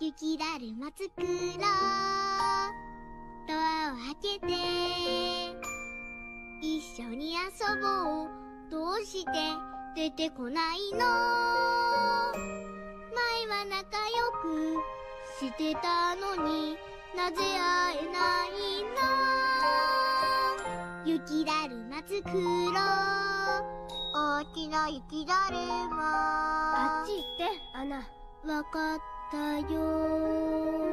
雪だるま作ろう。ドアを開けて一緒に遊ぼう。どうして出てこないの？前は仲良くしてたのになぜ会えないの？雪だるま作ろう。大きな雪だるま。あっち行ってアナ。わかったよ。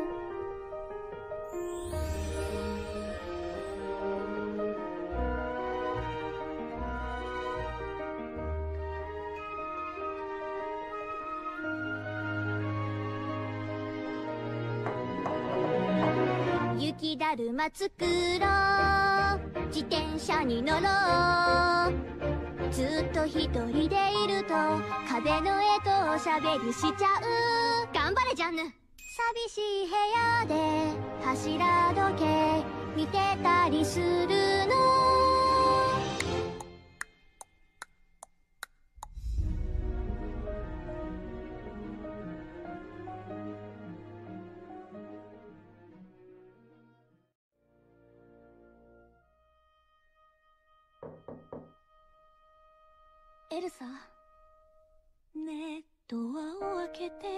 雪だるま作ろう。自転車に乗ろう。ずっと一人でいると壁の絵とおしゃべりしちゃう。頑張れジャンヌ。寂しい部屋で柱時計見てたりするの。エルサ。 ねえ、ドアを開けて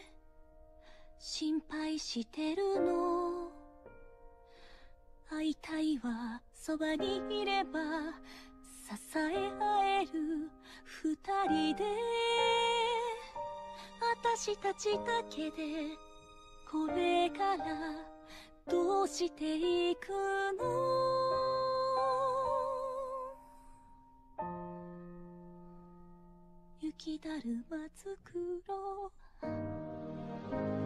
心配してるの。会いたいわ、そばにいれば支え合える二人で。私たちだけでこれからどうしていくの？雪だるま作ろう。